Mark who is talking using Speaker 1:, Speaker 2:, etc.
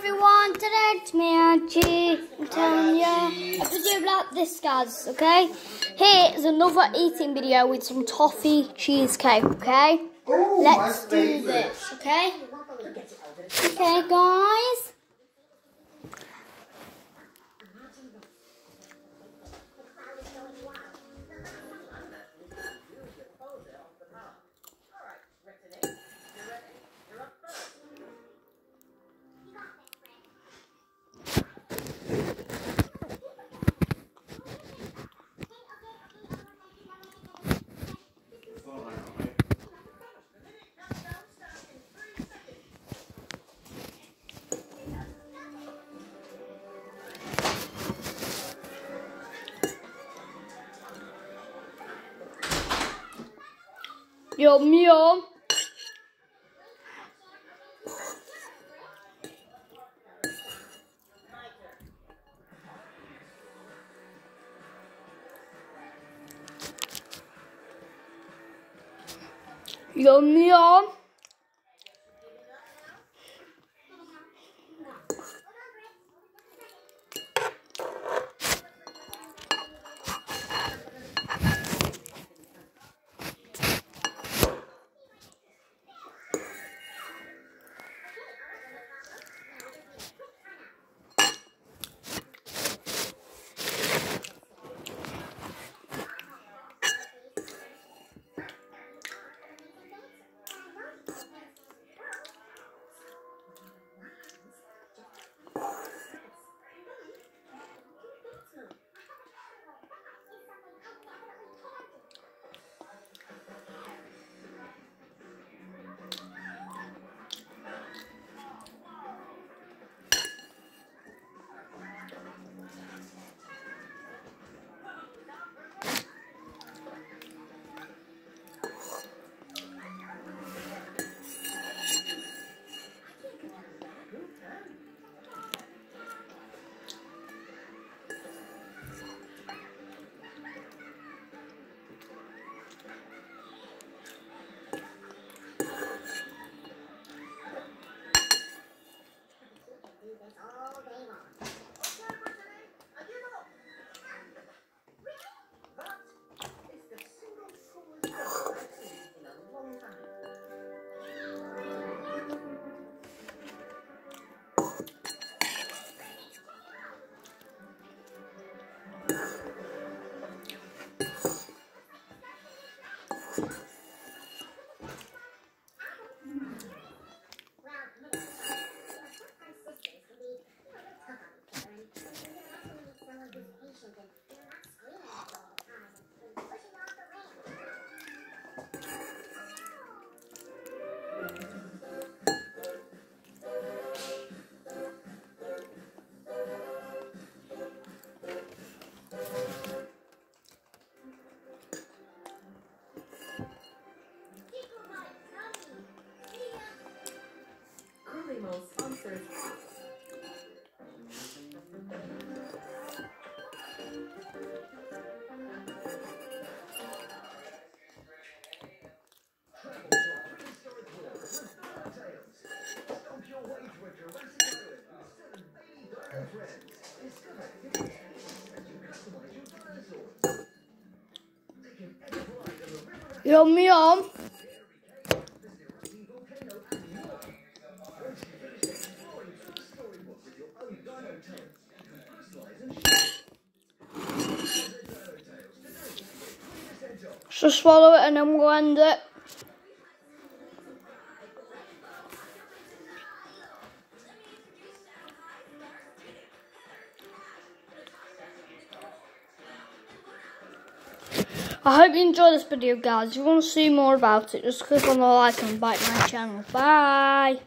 Speaker 1: Everyone, today it's me, Archie. I'm telling you a video about this, guys, okay? Here is another eating video with some toffee cheesecake, okay? Let's do this, okay? Okay, guys. Yum yum. Yum yum.
Speaker 2: Sponsors.
Speaker 1: Yum yum. So swallow it and then we'll end it. I hope you enjoyed this video, guys. If you want to see more about it, just click on the like and bite my channel. Bye.